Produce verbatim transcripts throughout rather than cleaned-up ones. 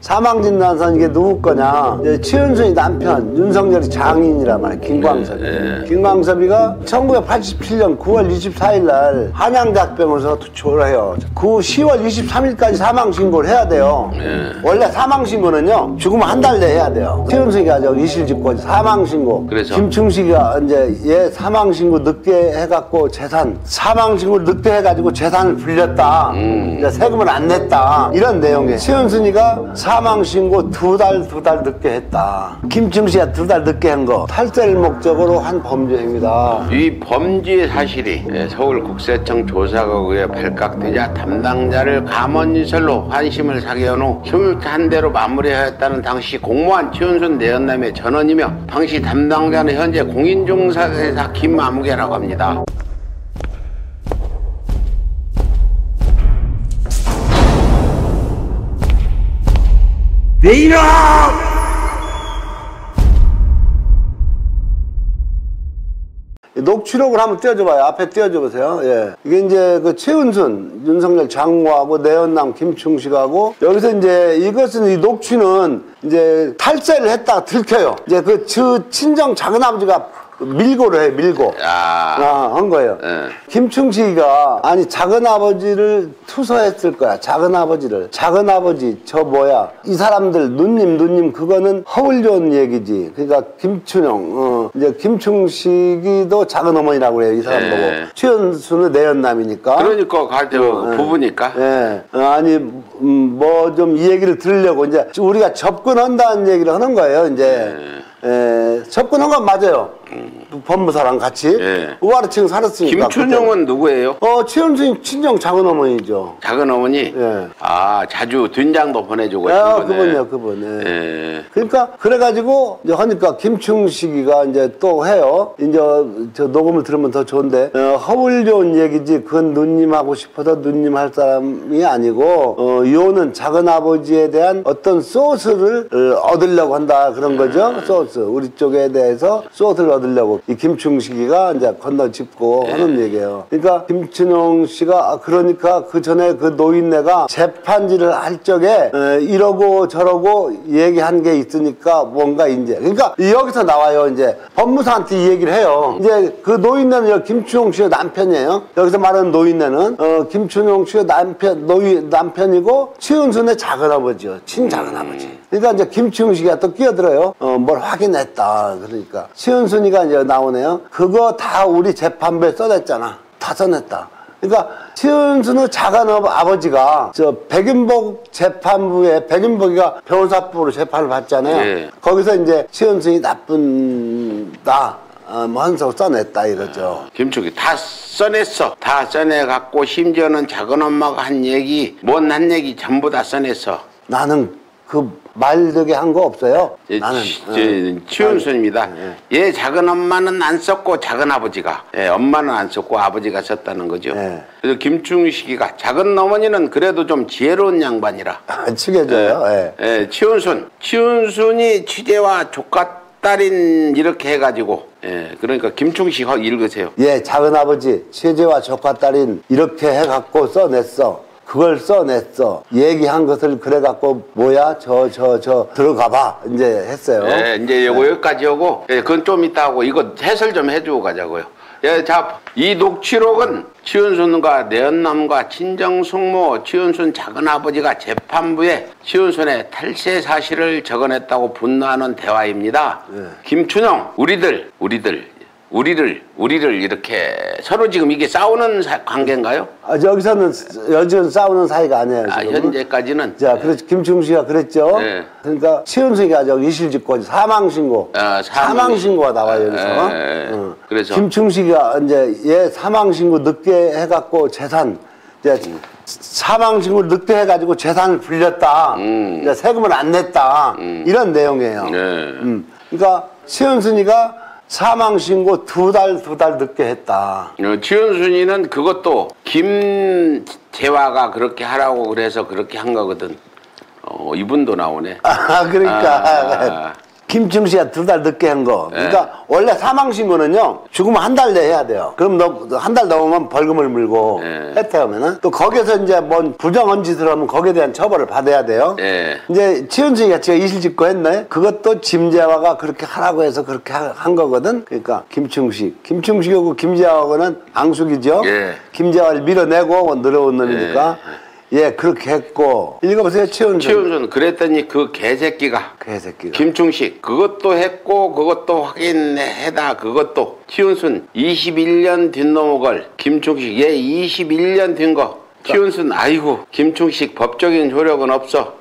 사망진단서는 이게 누구 거냐? 이제 최은순이 남편, 윤석열이 장인이란 말이야. 김광섭이. 네, 네. 김광섭이가 천구백팔십칠 년 구월 이십사일 날 한양대학병원에서 졸업해요. 그 시월 이십삼일까지 사망신고를 해야 돼요. 네. 원래 사망신고는요, 죽으면 한 달 내에 해야 돼요. 최은순이가 저 이실직고 사망신고. 그래서 김충식이가 이제 얘 사망신고 늦게 해갖고 재산, 사망신고를 늦게 해가지고 재산을 불렸다. 음. 이제 세금을 안 냈다. 이런 내용이에요. 최은순이가 사망신고 두 달, 두 달 늦게 했다. 김충식이가 두 달 늦게 한 거, 탈세를 목적으로 한 범죄 행위다. 이 범죄 사실이 서울국세청 조사가 의해 발각되자 담당자를 감언인설로 환심을 사게 한 후 휴무한 대로 마무리하였다는 당시 공무원 최은순 내연남의 전원이며 당시 담당자는 현재 공인중개사 김아무개라고 합니다. 내 이름! 녹취록을 한번 띄워줘봐요. 앞에 띄워줘보세요. 예. 이게 이제 그 최은순, 윤석열 장모하고 내연남 김충식하고 여기서 이제 이것은 이 녹취는 이제 탈세를 했다가 들켜요. 이제 그 저 친정 작은아버지가 밀고를 해, 밀고. 아, 아, 한 거예요. 네. 김충식이가, 아니, 작은아버지를 투서했을 거야. 작은아버지를. 작은아버지, 저 뭐야. 이 사람들, 누님, 누님, 그거는 허울 좋은 얘기지. 그러니까 김춘영, 어, 이제 김충식이도 작은어머니라고 그래요. 이 사람 네. 보고. 최은수는 내연남이니까. 그러니까 갈때 어, 부부니까. 예. 어, 아니, 음, 뭐 좀 이 얘기를 들으려고 이제 우리가 접근한다는 얘기를 하는 거예요. 이제. 네. 예, 접근한 건 맞아요. 음. 법무사랑 같이. 예. 우아르층 살았으니까. 김춘영은 그때는. 누구예요? 어, 최은순이 친정 작은어머니죠. 작은어머니? 예. 아, 자주 된장도 보내주고 예, 하신 거네. 그분이요, 그분. 예. 예. 그러니까, 그래가지고, 이제 하니까 김충식이가 이제 또 해요. 이제 저 녹음을 들으면 더 좋은데, 어, 허울 좋은 얘기지, 그건 누님 하고 싶어서 누님 할 사람이 아니고, 어, 요는 작은아버지에 대한 어떤 소스를 어, 얻으려고 한다, 그런 거죠. 음. 소스. 우리 쪽에 대해서 소스를 얻으려고. 이 김충식이가 이제 건너짚고 예. 하는 얘기예요. 그러니까 김춘영 씨가, 아, 그러니까 그 전에 그 노인네가 재판지를 할 적에, 에, 이러고 저러고 얘기한 게 있으니까 뭔가 이제. 그러니까 여기서 나와요. 이제 법무사한테 이 얘기를 해요. 이제 그 노인네는 김춘영 씨의 남편이에요. 여기서 말하는 노인네는, 어, 김춘영 씨의 남편, 노인, 남편이고 최은순의 작은아버지요. 친작은아버지. 그러니까 이제 김춘영 씨가 또 끼어들어요. 어, 뭘 확인했다. 그러니까. 최은순이가 이제 나오네요. 그거 다 우리 재판부에 써냈잖아. 다 써냈다. 그러니까 최은순의 작은 아버지가 저 백윤복 재판부에 백윤복이가 변호사법으로 재판을 받잖아요. 네. 거기서 이제 최은순이 나쁜다. 어, 뭐 한서 써냈다 이러죠. 김충식 다 써냈어. 다 써내갖고 심지어는 작은엄마가 한 얘기, 뭔 한 얘기 전부 다 써냈어. 나는 그 말되게 한 거 없어요. 예, 나는 예, 최은순입니다. 예. 얘 작은 엄마는 안 썼고 작은 아버지가, 예, 엄마는 안 썼고 아버지가 썼다는 거죠. 예. 그래서 김충식이가 작은 어머니는 그래도 좀 지혜로운 양반이라. 치게져요. 예. 예, 예, 최은순, 최은순이 취재와 조카 딸인 이렇게 해가지고, 예, 그러니까 김충식 읽으세요. 예, 작은 아버지 최재와 조카 딸인 이렇게 해갖고 써냈어. 그걸 써냈어. 얘기한 것을 그래갖고 뭐야 저 저 저 들어가봐 이제 했어요. 예, 이제 요거 여기까지 하고, 예, 그건 좀 이따 하고 이거 해설 좀 해주고 가자고요. 예, 자, 이 녹취록은 최은순과 내연남과 친정숙모 최은순 작은아버지가 재판부에 최은순의 탈세 사실을 적어냈다고 분노하는 대화입니다. 예. 김춘영, 우리들, 우리들. 우리를 우리를 이렇게 서로 지금 이게 싸우는 사, 관계인가요? 아, 여기서는 여지는 싸우는 사이가 아니에요. 아, 현재까지는. 자, 그렇죠. 김충식이가 그랬죠. 네. 그러니까 최은순이가 저기 이실직고 사망신고, 아, 사망신고가 나와요 여기서. 에, 어. 그래서 김충식이가 이제 얘 사망신고 늦게 해갖고 재산 이제 음. 사망신고를 늦게 해가지고 재산을 불렸다. 음. 이제 세금을 안 냈다. 음. 이런 내용이에요. 네. 음. 그러니까 최은순이가 사망신고 두 달, 두 달 늦게 했다. 어, 최은순이는 그것도 김재화가 그렇게 하라고 그래서 그렇게 한 거거든. 어, 이분도 나오네. 아, 그러니까. 아, 김충식이 두 달 늦게 한 거. 그러니까 네. 원래 사망신고는요 죽으면 한 달 내에 해야 돼요. 그럼 너 한 달 넘으면 벌금을 물고 네. 해태하면은 또 거기서 이제 뭔 부정한 짓을 하면 거기에 대한 처벌을 받아야 돼요. 네. 이제 치은승이가 제가 이실직고 했네. 그것도 짐재화가 그렇게 하라고 해서 그렇게 하- 한 거거든. 그러니까 김충식, 김충식하고 김재화하고는 앙숙이죠. 예. 김재화를 밀어내고 늘어온 놈이니까. 예, 그렇게 했고. 읽어보세요, 치은승. 최은순 그랬더니 그 개새끼가 개새끼가. 김충식 그것도 했고 그것도 확인해다 그것도 치운순 이십일 년 뒷넘어걸 김충식 얘 이십일 년 된 거 치운순 아이고 김충식 법적인 효력은 없어.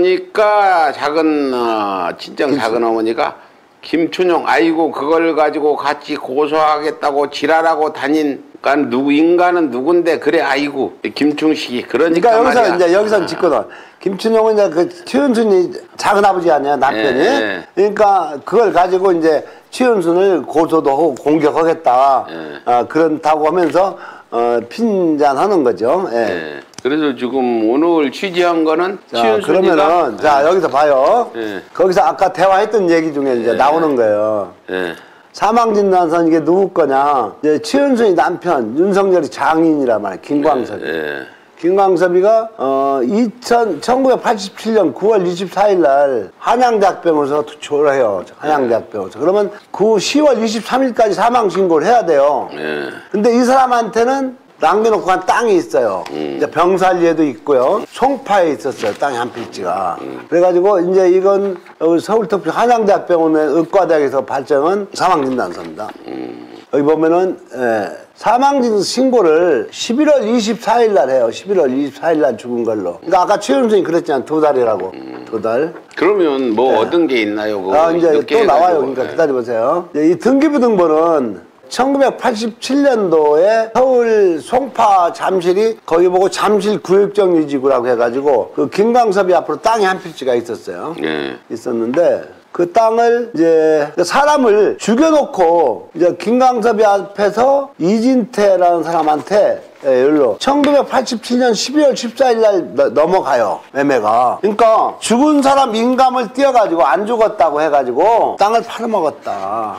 그러니까 작은 어, 친정 작은 어머니가 김춘용 아이고 그걸 가지고 같이 고소하겠다고 지랄하고 다닌 그러니까 누구 인간은 누군데 그래 아이고 김충식이 그러니까, 그러니까 여기서 말이야. 이제 여기서 짚거든. 김춘용은 이제 그 치은순이 작은 아버지 아니야 남편이. 예, 예. 그러니까 그걸 가지고 이제 치은순을 고소도 하고 공격하겠다. 예. 어, 그런다고 하면서 어, 핀잔하는 거죠. 예. 예. 그래서 지금 오늘 취재한 거는 자, 치은순이가 그러면은 자 여기서 봐요. 예. 거기서 아까 대화했던 얘기 중에 이제 예. 나오는 거예요. 예. 사망진단서는 이게 누구 거냐? 이제 치은순이 남편 윤석열이 장인이란 말이야. 김광섭이. 예. 김광섭이가 어 이천 천구백팔십칠 년 구월 이십사일 날 한양대학병원에서 졸업해요. 한양대학병원에서. 그러면 그 시월 이십삼일까지 사망 신고를 해야 돼요. 예. 근데 이 사람한테는 남겨놓고 간 땅이 있어요. 음. 이제 병살리에도 있고요. 송파에 있었어요. 땅이 한 필지가. 음. 그래가지고 이제 이건 서울특별 한양대학병원의 의과대학에서 발정한 사망진단서입니다. 음. 여기 보면은 예, 사망진 신고를 십일월 이십사일 날 해요. 십일월 이십사일 날 죽은 걸로. 그러니까 아까 최윤선이 그랬잖아. 두 달이라고. 음. 두 달. 그러면 뭐 얻은 게 있나요? 그거 아, 이제 늦게 또 나와요. 해가지고. 그러니까 예. 기다려보세요. 이 등기부등본은 천구백팔십칠 년도에 서울 송파 잠실이 거기 보고 잠실 구획정유지구라고 해가지고 그 김광섭이 앞으로 땅이 한 필지가 있었어요. 예. 있었는데 그 땅을 이제 사람을 죽여놓고 이제 김광섭이 앞에서 이진태라는 사람한테 예, 여기로 천구백팔십칠 년 십이월 십사일 날 너- 넘어가요. 매매가. 그러니까 죽은 사람 인감을 띄어가지고 안 죽었다고 해가지고 땅을 팔아먹었다.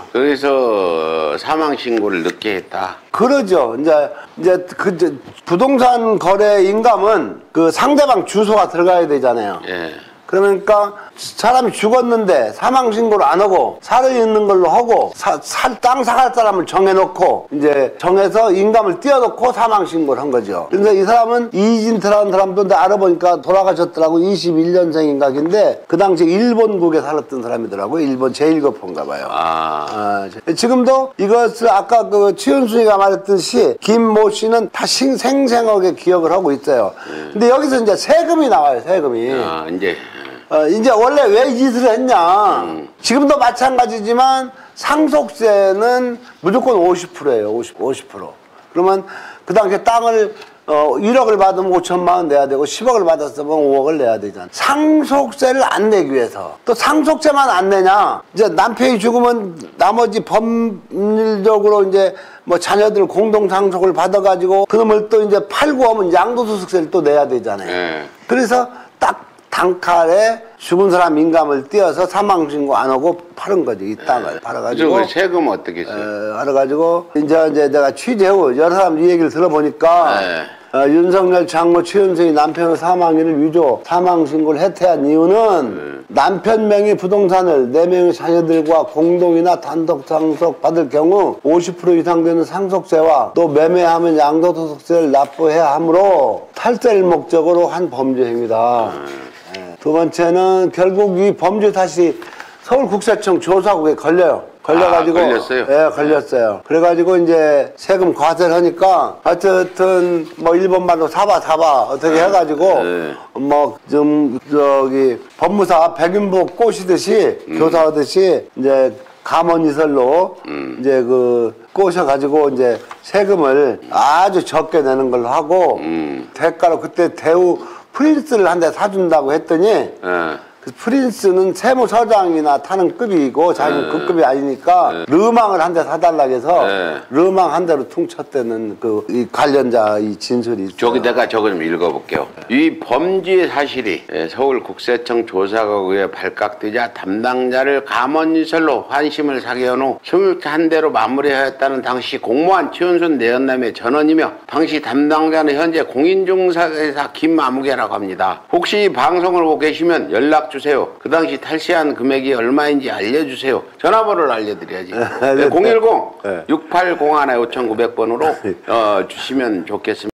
그래서 사망 신고를 늦게 했다. 그러죠. 이제 이제 그 이제 부동산 거래 인감은 그 상대방 주소가 들어가야 되잖아요. 예. 그러니까 사람이 죽었는데 사망 신고를 안 하고 살을 있는 걸로 하고 땅 사갈 사람을 정해놓고 이제 정해서 인감을 띄워놓고 사망 신고를 한 거죠. 그래서 이 사람은 이진태라는 사람도 근데 알아보니까 돌아가셨더라고. 이십일 년생인가 근데 그 당시 일본국에 살았던 사람이더라고요. 일본 제일거포인가 봐요. 아. 아, 지금도 이것을 아까 그 치은순이가 말했듯이 김모 씨는 다 신- 생생하게 기억을 하고 있어요. 근데 여기서 이제 세금이 나와요. 세금이. 아, 이제. 어, 이제 원래 왜 이 짓을 했냐. 음. 지금도 마찬가지지만 상속세는 무조건 오십 퍼센트예요. 오십, 오십 퍼센트. 그러면 그 당시에 땅을 어, 일억을 받으면 오천만 원 내야 되고 십억을 받았으면 오억을 내야 되잖아. 상속세를 안 내기 위해서. 또 상속세만 안 내냐. 이제 남편이 죽으면 나머지 법률적으로 이제 뭐 자녀들 공동 상속을 받아가지고 그놈을 또 이제 팔고 하면 양도소득세를 또 내야 되잖아요. 예. 그래서 딱 단칼에 죽은 사람 인감을 띄어서 사망신고 안 하고 팔은 거지. 이 땅을 팔아가지고. 그래서 세금 어떻게 써요? 에, 알아가지고 이제 이제 내가 취재하고 여러 사람 이 얘기를 들어보니까 네. 어, 윤석열 장모 최은순이 남편의 사망일을 위조 사망 신고를 해태한 이유는 남편 명의 부동산을 네 명의 자녀들과 공동이나 단독 상속 받을 경우 오십 퍼센트 이상 되는 상속세와 또 매매하면 양도소득세를 납부해야 하므로 탈세를 목적으로 한 범죄 행위다. 예. 두 번째는 결국 이 범죄 탓이 서울국세청 조사국에 걸려요. 걸려가지고. 아, 걸렸어요? 예, 걸렸어요. 그래가지고 이제 세금 과세를 하니까 하여튼 뭐 일본 말로 사바 사바 어떻게 해가지고 네. 뭐 좀 저기 법무사 백윤복 꼬시듯이 음. 교사하듯이 이제 감언이설로 음. 이제 그 꼬셔가지고 이제 세금을 아주 적게 내는 걸로 하고 음. 대가로 그때 대우 프린스를 한 대 사준다고 했더니 예. 그 프린스는 세무서장이나 타는 급이고 자기는 그 급이 아니니까 르망을 한 대 사달라 해서 네. 르망 한 대로 퉁쳤다는 그 이 관련자 이 진술이 있어요. 저기 내가 저거 좀 읽어볼게요. 이 범죄 사실이 서울국세청 조사국에 발각되자 담당자를 감언인설로 환심을 사게 한 후 스물한 대로 마무리하였다는 당시 공무원 최은순 내연남의 전원이며 당시 담당자는 현재 공인중개사 김마무개라고 합니다. 혹시 이 방송을 보고 계시면 연락주세요. 그 당시 탈세한 금액이 얼마인지 알려주세요. 전화번호를 알려드려야지. 네, 공일공 육팔공일 오천구백 번으로 어, 주시면 좋겠습니다.